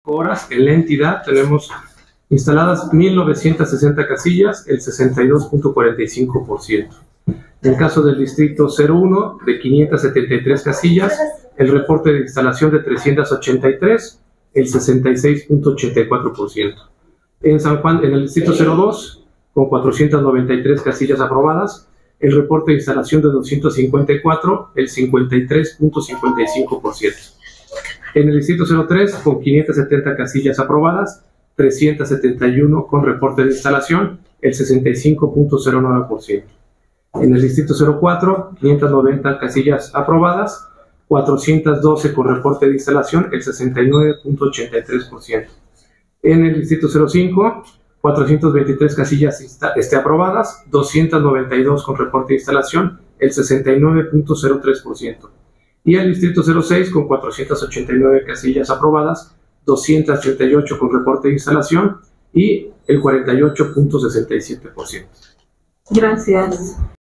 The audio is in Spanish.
horas en la entidad tenemos instaladas 1.960 casillas, el 62.45%. En el caso del distrito 01, de 573 casillas, el reporte de instalación de 383, el 66.84%. En San Juan, en el distrito 02, con 493 casillas aprobadas, el reporte de instalación de 254, el 53.55%. En el distrito 03, con 570 casillas aprobadas, 371 con reporte de instalación, el 65.09%. En el distrito 04, 590 casillas aprobadas, 412 con reporte de instalación, el 69.83%. En el distrito 05, 423 casillas aprobadas, 292 con reporte de instalación, el 69.03%. Y el distrito 06, con 489 casillas aprobadas, 238 con reporte de instalación y el 48.67%. Gracias.